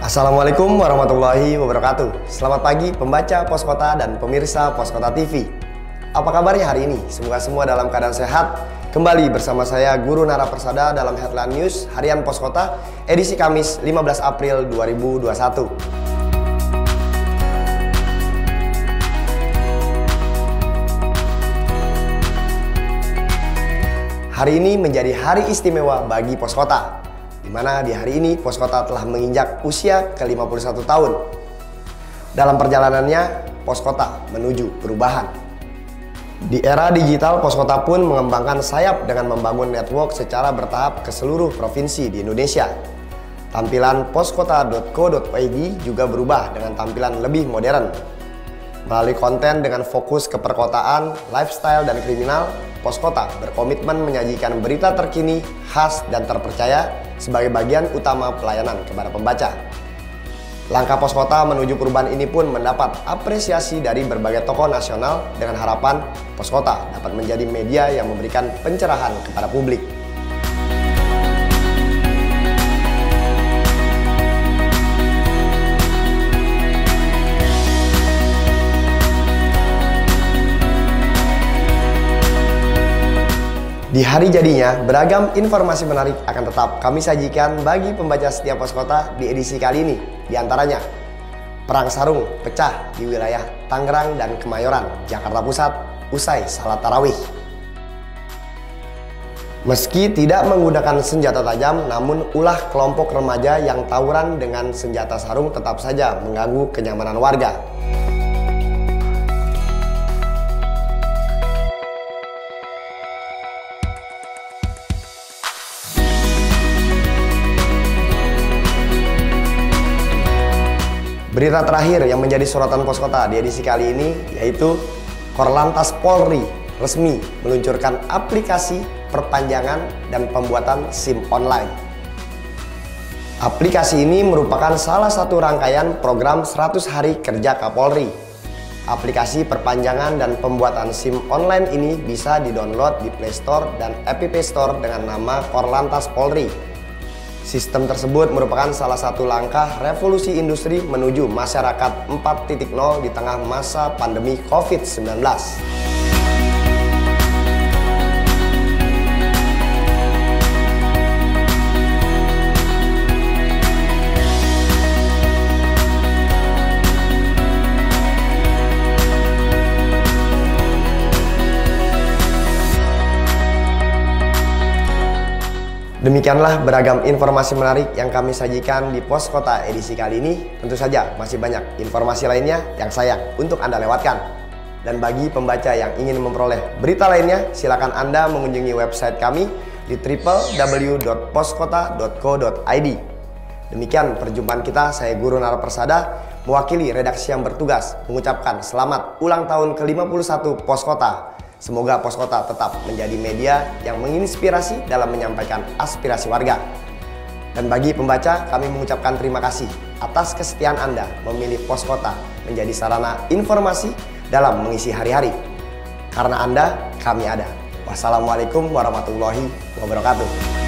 Assalamualaikum warahmatullahi wabarakatuh. Selamat pagi pembaca Pos Kota dan pemirsa Pos Kota TV. Apa kabarnya hari ini? Semoga semua dalam keadaan sehat. Kembali bersama saya Guru Nara Persada dalam Headline News Harian Pos Kota edisi Kamis 15 April 2021. Hari ini menjadi hari istimewa bagi Pos Kota, di mana di hari ini Pos Kota telah menginjak usia ke-51 tahun. Dalam perjalanannya, Pos Kota menuju perubahan. Di era digital, Pos Kota pun mengembangkan sayap dengan membangun network secara bertahap ke seluruh provinsi di Indonesia. Tampilan poskota.co.id juga berubah dengan tampilan lebih modern. Melalui konten dengan fokus ke perkotaan, lifestyle, dan kriminal, Pos Kota berkomitmen menyajikan berita terkini, khas, dan terpercaya sebagai bagian utama pelayanan kepada pembaca. Langkah Pos Kota menuju perubahan ini pun mendapat apresiasi dari berbagai tokoh nasional dengan harapan Pos Kota dapat menjadi media yang memberikan pencerahan kepada publik. Di hari jadinya, beragam informasi menarik akan tetap kami sajikan bagi pembaca setia Pos Kota di edisi kali ini. Di antaranya, perang sarung pecah di wilayah Tangerang dan Kemayoran, Jakarta Pusat, usai salat tarawih. Meski tidak menggunakan senjata tajam, namun ulah kelompok remaja yang tawuran dengan senjata sarung tetap saja mengganggu kenyamanan warga. Berita terakhir yang menjadi sorotan Pos Kota di edisi kali ini yaitu Korlantas Polri resmi meluncurkan aplikasi perpanjangan dan pembuatan SIM online. Aplikasi ini merupakan salah satu rangkaian program 100 Hari Kerja Kapolri. Aplikasi perpanjangan dan pembuatan SIM online ini bisa didownload di Play Store dan App Store dengan nama Korlantas Polri. Sistem tersebut merupakan salah satu langkah revolusi industri menuju masyarakat 4.0 di tengah masa pandemi COVID-19. Demikianlah beragam informasi menarik yang kami sajikan di Pos Kota edisi kali ini. Tentu saja masih banyak informasi lainnya yang sayang untuk Anda lewatkan. Dan bagi pembaca yang ingin memperoleh berita lainnya, silakan Anda mengunjungi website kami di www.poskota.co.id. Demikian perjumpaan kita, saya Guru Nara Persada, mewakili redaksi yang bertugas mengucapkan selamat ulang tahun ke-51 Pos Kota. Semoga Pos Kota tetap menjadi media yang menginspirasi dalam menyampaikan aspirasi warga. Dan bagi pembaca, kami mengucapkan terima kasih atas kesetiaan Anda memilih Pos Kota menjadi sarana informasi dalam mengisi hari-hari. Karena Anda, kami ada. Wassalamualaikum warahmatullahi wabarakatuh.